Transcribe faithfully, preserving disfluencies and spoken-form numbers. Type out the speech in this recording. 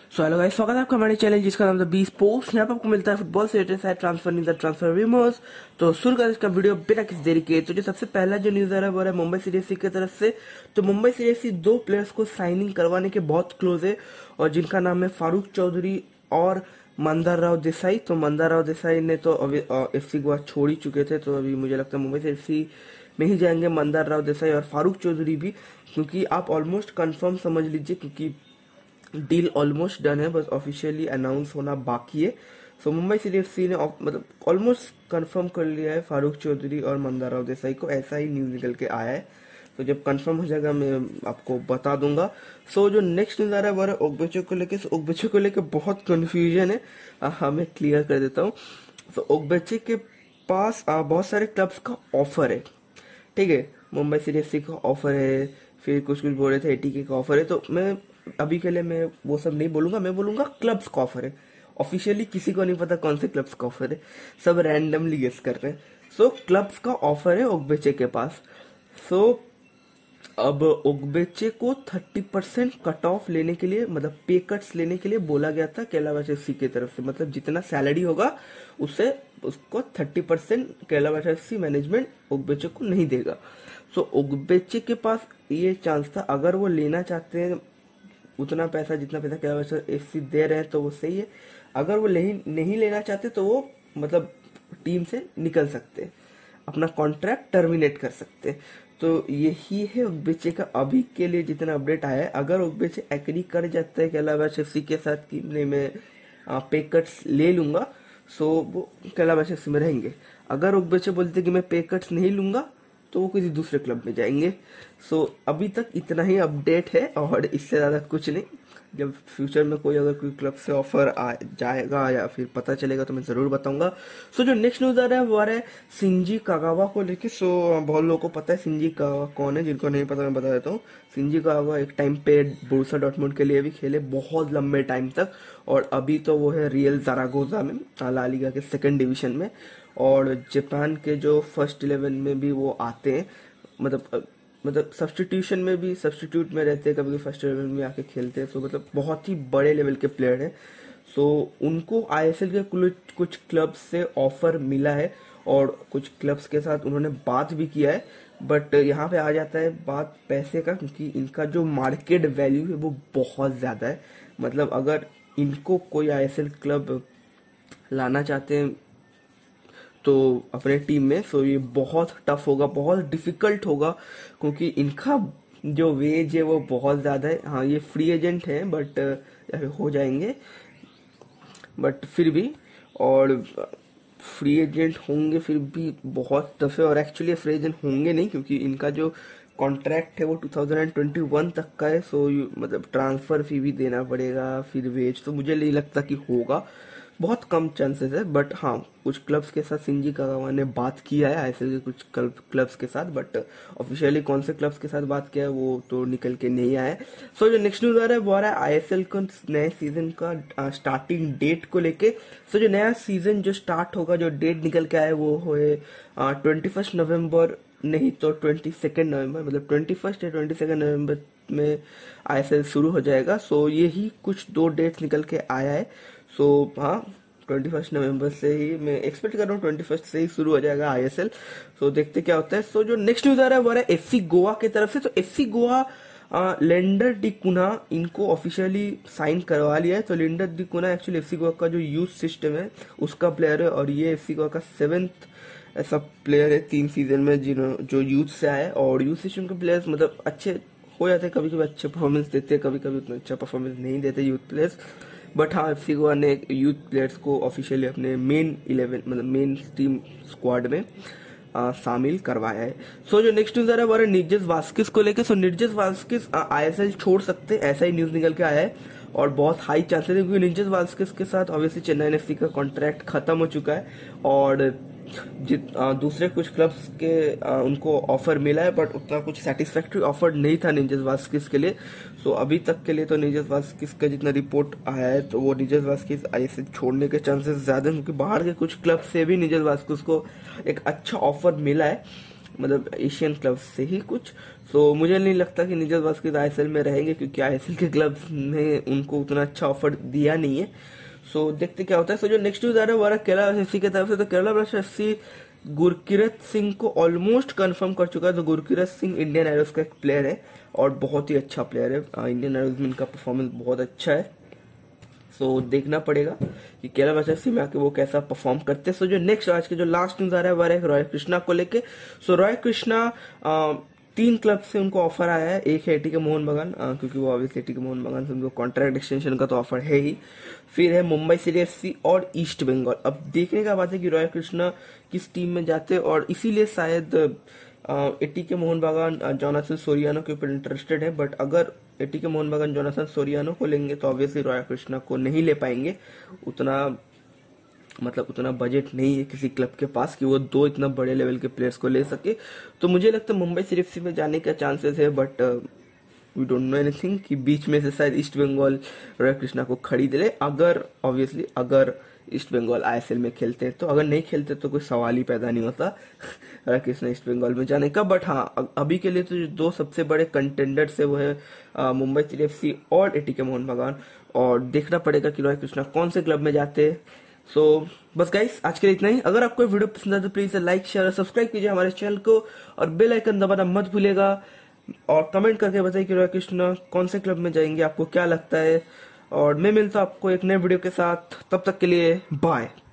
So hello guys, स्वागत है आपका हमारे चैनल जिसका नाम है बी स्पोर्ट्स। यहाँ पर आपको मिलता है फुटबॉल से रिलेटेड सारे ट्रांसफर न्यूज, ट्रांसफर रूमर्स। तो शुरू कर इसका वीडियो बिना किसी देरी के। तो जो सबसे पहला जो न्यूज आ रहा है वो है मुंबई सिटी एफ सी की तरफ से। तो मुंबई सिटी एफ सी दो प्लेयर्स को साइनिंग करवाने के बहुत क्लोज है, और जिनका नाम है फारूक चौधरी और मंदार राव देसाई। तो मंदार राव देसाई ने तो अभी एफ सी गोवा छोड़ ही चुके थे, तो अभी मुझे लगता है मुंबई सिटी एफ सी में ही जाएंगे मंदार राव देसाई और फारूक चौधरी भी, क्योंकि आप ऑलमोस्ट कंफर्म समझ लीजिए, क्योंकि डील ऑलमोस्ट डन है, बस ऑफिशियली अनाउंस होना बाकी है। So Mumbai city F C ने मतलब ऑलमोस्ट कंफर्म कर लिया है फारूक चौधरी और मंदार राव देसाई को, ऐसा ही न्यूज निकल के आया है। तो जब कंफर्म हो जाएगा मैं आपको बता दूंगा। सो so, जो नेक्स्ट न्यूज आ रहा है वो है ओगबेचे को लेके। so, ओगबेचे को लेके बहुत कंफ्यूजन है, हाँ मैं क्लियर कर देता हूँ। so, ओगबेचे के पास आ, बहुत सारे क्लब्स का ऑफर है, ठीक है। मुंबई सिटी एफ सी का ऑफर है, फिर कुछ कुछ बोल रहे थे एटीके का ऑफर है। तो मैं अभी के लिए मैं वो सब नहीं बोलूंगा, मैं बोलूंगा क्लब्स का ऑफर है। ऑफिशियली किसी को नहीं पता कौन से क्लब्स का ऑफर है, सब रैंडमली गेस कर रहे हैं। सो so, क्लब्स का ऑफर है ओगबेचे के पास। सो so, अब ओगबेचे को थर्टी परसेंट कट ऑफ लेने के लिए, मतलब पे कट्स लेने के लिए बोला गया था कैलाश एफ सी की तरफ से। मतलब जितना सैलरी होगा उससे उसको thirty percent Kailash F C management Ogbeche को नहीं देगा। सो so, ओगबेचे के पास ये चांस था, अगर वो लेना चाहते हैं उतना पैसा जितना पैसा कैलाश एफ सी दे रहे हैं तो वो सही है। अगर वो नहीं नहीं लेना चाहते तो वो मतलब टीम से निकल सकते हैं, अपना कॉन्ट्रैक्ट टर्मिनेट कर सकते हैं। तो यही है ओगबेचे का अभी के लिए जितना अपडेट आया है। अगर ओगबेचे एग्री कर जाता है कैलाश एफ सी के साथ कि नहीं मैं पे कट्स ले लूंगा, सो वो कैलाश एफ सी में रहेंगे। अगर ओगबेचे बोलते कि मैं पे कट्स नहीं लूंगा तो वो किसी दूसरे क्लब में जाएंगे। सो so, अभी तक इतना ही अपडेट है और इससे ज़्यादा कुछ नहीं। जब फ्यूचर में कोई अगर कोई क्लब से ऑफर आ जाएगा या फिर पता चलेगा तो मैं ज़रूर बताऊंगा। सो so, जो नेक्स्ट न्यूज़ आ रहा है वो आ रहा है सिंजी कागावा को लेके। सो so, बहुत लोगों को पता है सिंजी कागावा कौन है, जिनको नहीं पता मैं बता देता हूँ। सिंजी कागावा एक टाइम पे बोरुसिया डॉर्टमुंड के लिए भी खेले बहुत लंबे टाइम तक, और अभी तो वो है रियल ज़रागोजा में, ला लीगा के सेकेंड डिवीजन में, और जापान के जो फर्स्ट इलेवन में भी वो आते हैं। मतलब मतलब सब्सटीट्यूशन में भी सब्सटीट्यूट में रहते हैं, कभी कभी फर्स्ट इलेवन में आके खेलते हैं। सो मतलब बहुत ही बड़े लेवल के प्लेयर हैं। सो उनको आईएसएल के कुछ क्लब से ऑफर मिला है और कुछ क्लब्स के साथ उन्होंने बात भी किया है। बट यहाँ पे आ जाता है बात पैसे का, क्योंकि इनका जो मार्केट वैल्यू है वो बहुत ज़्यादा है। मतलब अगर इनको कोई आईएसएल क्लब लाना चाहते हैं तो अपने टीम में, सो ये बहुत टफ होगा, बहुत डिफिकल्ट होगा, क्योंकि इनका जो वेज है वो बहुत ज़्यादा है। हाँ ये फ्री एजेंट है बट हो जाएंगे, बट फिर भी, और फ्री एजेंट होंगे फिर भी बहुत टफ है। और एक्चुअली फ्री एजेंट होंगे नहीं, क्योंकि इनका जो कॉन्ट्रैक्ट है वो टू थाउजेंड ट्वेंटी वन तक का है। सो मतलब ट्रांसफ़र फी भी देना पड़ेगा, फिर वेज, तो मुझे नहीं लगता कि होगा, बहुत कम चांसेस है। बट हाँ कुछ क्लब्स के साथ सिंजी कागावा ने बात किया है, आईएसएल के कुछ क्लब क्लब्स के साथ, बट ऑफिशियली कौन से क्लब्स के साथ बात किया है वो तो निकल के नहीं आया है। सो so, जो नेक्स्ट न्यूज आ रहा है वो आ रहा है आईएसएल को नए सीजन का स्टार्टिंग डेट को लेके। सो so, जो नया सीजन जो स्टार्ट होगा, जो डेट निकल के आया वो है ट्वेंटी फर्स्ट नवम्बर, नहीं तो ट्वेंटी सेकेंड नवम्बर, मतलब ट्वेंटी फर्स्ट या ट्वेंटी सेकेंड नवम्बर में आईएसएल शुरू हो जाएगा। सो so, यही कुछ दो डेट्स निकल के आया है। सो so, हाँ ट्वेंटी फर्स्ट नवम्बर से ही मैं एक्सपेक्ट कर रहा हूँ, ट्वेंटी फर्स्ट से ही शुरू हो जाएगा आईएसएल। सो so, देखते क्या होता है। सो so, जो नेक्स्ट न्यूज आ रहा है वो आ रहा है एफसी गोवा की तरफ से। तो एफसी गोवा लेंडर डी कुना इनको ऑफिशियली साइन करवा लिया है। तो लेंडर डी कुना एक्चुअली एफसी गोवा का जो यूथ सिस्टम है उसका प्लेयर है, और ये एफसी गोवा का सेवेंथ ऐसा प्लेयर है तीन सीजन में जिन्हों जो यूथ से आया। और यूथ सिस्टम के प्लेयर्स मतलब अच्छे हो जाते हैं, कभी कभी अच्छे परफॉर्मेंस देते हैं, कभी कभी उतना अच्छा परफॉर्मेंस नहीं देते यूथ प्लेयर्स। बट हाँ एफसी गोवा ने यूथ प्लेयर्स को ऑफिशियली अपने मेन इलेवन मतलब मेन टीम स्क्वाड में आ, शामिल करवाया है। सो so, जो नेक्स्ट न्यूज आ रहा है वो है निर्जेस वास्किस को लेकर। सो निर्जेस वास्किस आईएसएल छोड़ सकते हैं, ऐसा ही न्यूज निकल के आया है, और बहुत हाई चांसेस है, क्योंकि निर्जेस वास्किस के साथ ऑब्वियसली चेन्नई एफसी का कॉन्ट्रैक्ट खत्म हो चुका है, और जित आ, दूसरे कुछ क्लब्स के आ, उनको ऑफर मिला है, बट उतना कुछ सेटिस्फैक्ट्री ऑफर नहीं था निर्जेस वास्किस के लिए। सो अभी तक के लिए तो निर्जेस वास्किस का जितना रिपोर्ट आया है तो वो निर्जेस वास्किस आईएसएल छोड़ने के चांसेस ज्यादा हैं, क्योंकि बाहर के कुछ क्लब से भी निर्जेस वास्किस को एक अच्छा ऑफर मिला है। मतलब एशियन क्लब से ही कुछ। तो मुझे नहीं लगता कि निजत वास्किज आईएसएल में रहेंगे, क्योंकि आईएसएल के क्लब ने उनको उतना अच्छा ऑफर दिया नहीं है। सो देखते क्या होता है। सो जो नेक्स्ट न्यूज आ रहा है हमारा केरला एफसी की तरफ से। तो केरला ब्लास्टर्स एफसी गुरकीरत सिंह को ऑलमोस्ट कंफर्म कर चुका है। तो गुरकीरत सिंह इंडियन एरोज का एक प्लेयर है और बहुत ही अच्छा प्लेयर है। इंडियन एरोज में इनका परफॉर्मेंस बहुत अच्छा है। सो देखना पड़ेगा कि केरला ब्लास्टर्स में आके वो कैसा परफॉर्म करते हैं। सो जो नेक्स्ट आज के जो लास्ट न्यूज आ रहा है वो है रॉय कृष्णा को लेके। सो रॉय कृष्णा आ, तीन क्लब से उनको ऑफर आया है। एक है एटीके मोहन बगान, क्योंकि वो ऑब्वियसली एटीके मोहन बगान से उनको कॉन्ट्रैक्ट एक्सटेंशन का तो ऑफर है ही। फिर है मुंबई सिटी एफसी और ईस्ट बंगाल। अब देखने का बात है कि रॉय कृष्णा किस टीम में जाते हैं, और इसीलिए शायद एटीके मोहन बगान जोनाथन सोरियानो के ऊपर इंटरेस्टेड है। बट अगर एटीके मोहन बगान जोनाथन सोरियानो को लेंगे तो ऑब्वियसली रॉय कृष्णा को नहीं ले पाएंगे। उतना मतलब उतना बजट नहीं है किसी क्लब के पास कि वो दो इतना बड़े लेवल के प्लेयर्स को ले सके। तो मुझे लगता है मुंबई सिटी एफसी में जाने का चांसेस है, but we don't know anything कि बीच में से शायद ईस्ट बंगाल रॉय कृष्णा को खरीद ले। अगर ऑब्वियसली अगर ईस्ट बंगाल आईएसएल में खेलते हैं तो, अगर नहीं खेलते तो कोई सवाल ही पैदा नहीं होता रॉय कृष्णा ईस्ट बंगाल में जाने का। बट हाँ, अभी के लिए तो जो दो सबसे बड़े कंटेंडर्स है वो है मुंबई सिटी एफसी और एटीके मोहन बगान, और देखना पड़ेगा कि रॉय कृष्णा कौन से क्लब में जाते हैं। सो so, बस गाइस आज के लिए इतना ही। अगर आपको वीडियो पसंद आए तो प्लीज लाइक शेयर और सब्सक्राइब कीजिए हमारे चैनल को, और बेल आइकन दबाना मत भूलिएगा, और कमेंट करके बताइए कि रॉय कृष्णा कौन से क्लब में जाएंगे, आपको क्या लगता है। और मैं मिलता हूं आपको एक नए वीडियो के साथ, तब तक के लिए बाय।